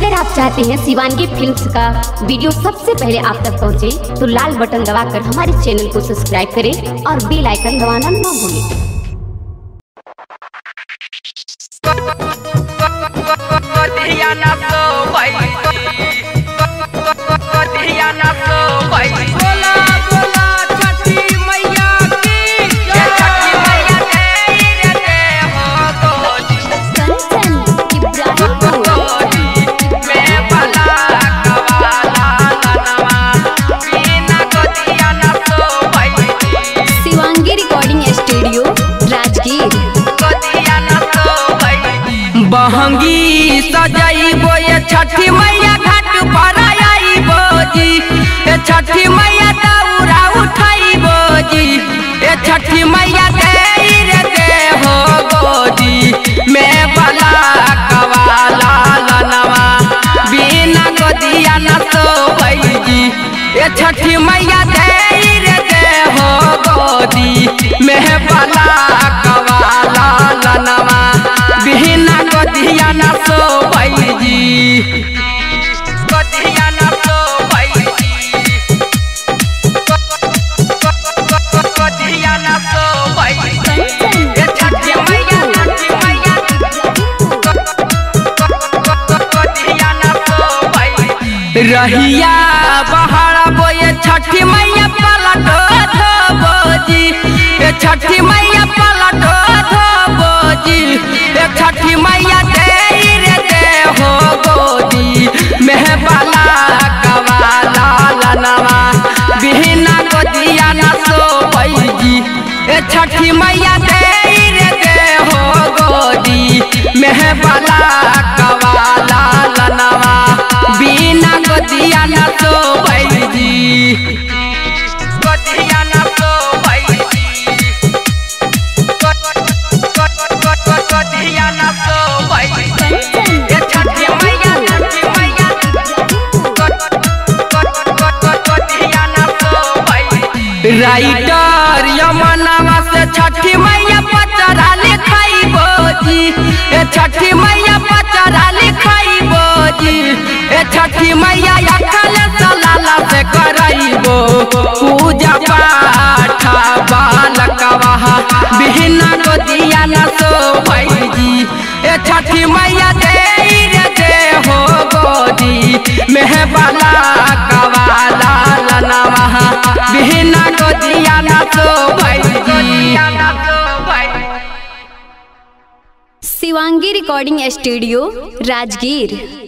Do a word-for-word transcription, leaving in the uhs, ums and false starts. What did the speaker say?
अगर आप चाहते हैं शिवांगी फिल्म्स का वीडियो सबसे पहले आप तक पहुंचे, तो लाल बटन दबाकर हमारे चैनल को सब्सक्राइब करें और बेल आइकन दबाना ना भूलें। बहंगी सजाइबो ये छठी मैया घाट पर आइबो जी, ए छठी मैया दौरा उठाइबो जी, ए छठी मैया दे रे दे हो गोदी में बला कवाला लनवा बिना गोदिया न सोबै जी, ए छठी मैया दे रे दे हो गोदी में बला कवाला लनवा बिना गोदिया न सोबै जी, गोदिया न सोबै जी, गोदिया न सोबै जी, ए छठी मैया छठी मैया गोदिया न सोबै रहिया बहारा बोए छठी मैया पलटो धोबो जी, ए छठी मैया पलटो धोबो जी, ए छठी मैया दे रे दे हो गोदी में बला कवाला लनवा बिना गोदिया न सोबै जी, ए छठी मैया दे रे दे हो गोदी में बला कवाला लनवा बिना गोदिया न सोबै जी, गोदिया न सोबै जी, गोदिया न सोबै जी, ए छठी मैया छठी मैया गोदिया न सोबै जी। राइटर यमनवा से छठी मैया पचरा लिखाइबो जी, ए छठी मैया पचरा लिखाइबो जी, ए छठी मैया अखल सलाला से कराइबो पूजा पाठ बालकवा बिना गोदिया न सोबै जी, ए छठी मैया दे रे दे हो गोदी में बला कवाला लनवा बिना गोदिया न सोबै जी। Shivangi recording studio Rajgir.